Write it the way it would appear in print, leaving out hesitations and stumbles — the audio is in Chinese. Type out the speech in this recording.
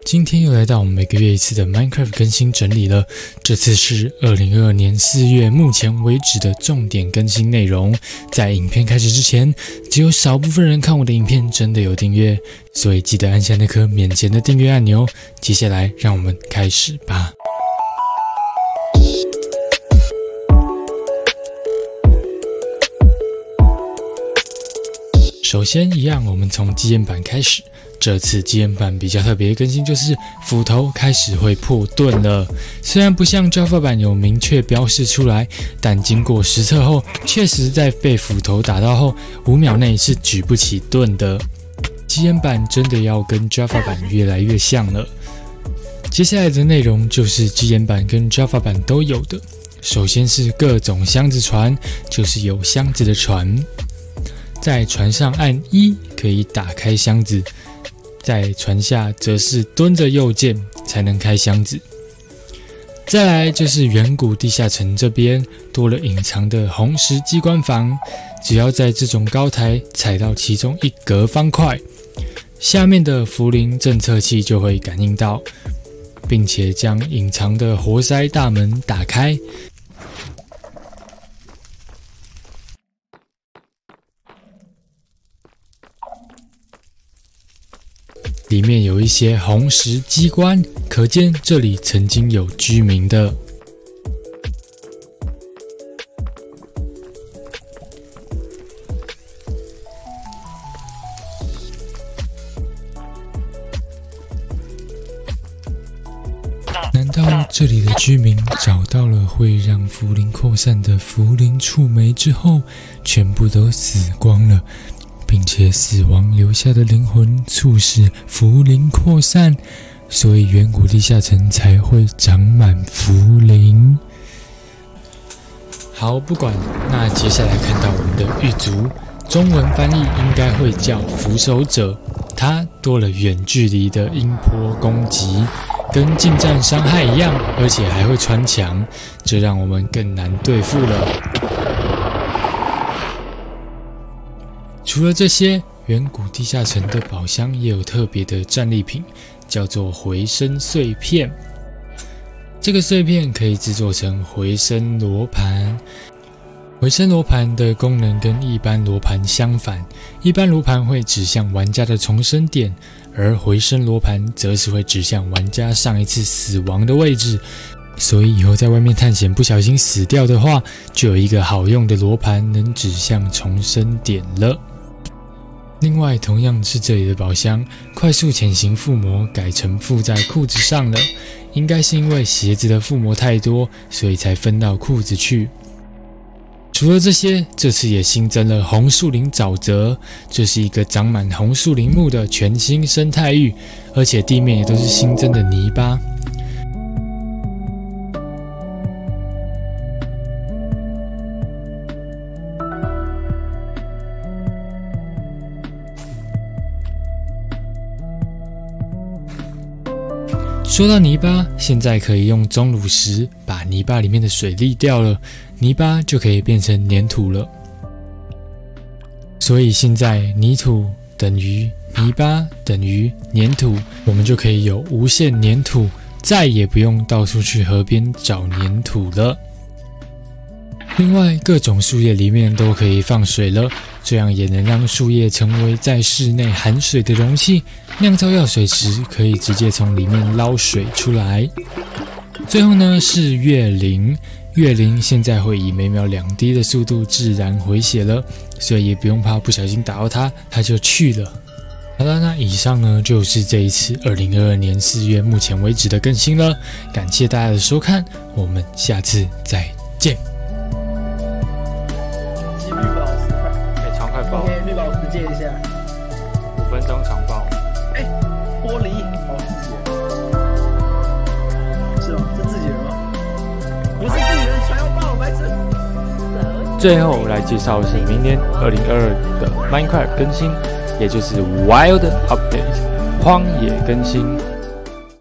今天又来到我们每个月一次的 Minecraft 更新整理了，这次是2022年4月目前为止的重点更新内容。在影片开始之前，只有少部分人看我的影片真的有订阅，所以记得按下那颗免钱的订阅按钮。接下来让我们开始吧。首先一样，我们从基岩版开始。这次基岩版比较特别的更新就是斧头开始会破盾了。虽然不像 Java 版有明确标示出来，但经过实测后，确实在被斧头打到后5秒内是举不起盾的。基岩版真的要跟 Java 版越来越像了。接下来的内容就是基岩版跟 Java 版都有的。首先是各种箱子船，就是有箱子的船。在船上按1可以打开箱子，在船下则是蹲着右键才能开箱子。再来就是远古地下城这边多了隐藏的红石机关房，只要在这种高台踩到其中一格方块，下面的茯苓侦测器就会感应到，并且将隐藏的活塞大门打开。里面有一些红石机关，可见这里曾经有居民的。难道这里的居民找到了会让茯苓扩散的茯苓触媒之后，全部都死光了？并且死亡留下的灵魂促使茯苓扩散，所以远古地下城才会长满茯苓。好，不管，那接下来看到我们的狱卒，中文翻译应该会叫扶手者，他多了远距离的音波攻击，跟近战伤害一样，而且还会穿墙，这让我们更难对付了。除了这些，远古地下城的宝箱也有特别的战利品，叫做回声碎片。这个碎片可以制作成回声罗盘。回声罗盘的功能跟一般罗盘相反，一般罗盘会指向玩家的重生点，而回声罗盘则是会指向玩家上一次死亡的位置。所以以后在外面探险不小心死掉的话，就有一个好用的罗盘能指向重生点了。另外，同样是这里的宝箱，快速潜行附魔改成附在裤子上了，应该是因为鞋子的附魔太多，所以才分到裤子去。除了这些，这次也新增了红树林沼泽，这是一个长满红树林木的全新生态域，而且地面也都是新增的泥巴。说到泥巴，现在可以用钟乳石把泥巴里面的水沥掉了，泥巴就可以变成粘土了。所以现在泥土等于泥巴等于粘土，我们就可以有无限粘土，再也不用到处去河边找粘土了。另外，各种树叶里面都可以放水了，这样也能让树叶成为在室内含水的容器，酿造药水时可以直接从里面捞水出来。最后呢是月灵，月灵现在会以每秒2滴的速度自然回血了，所以也不用怕不小心打到它，它就去了。好了，那以上呢就是这一次2022年4月目前为止的更新了，感谢大家的收看，我们下次再见。 绿宝石借一下 5分钟长爆。 玻璃，是吗？是自己人吗？不是自己人，船要爆，白痴。 最后来介绍的是明年2022的 Minecraft 更新，也就是 Wild Update 荒野更新。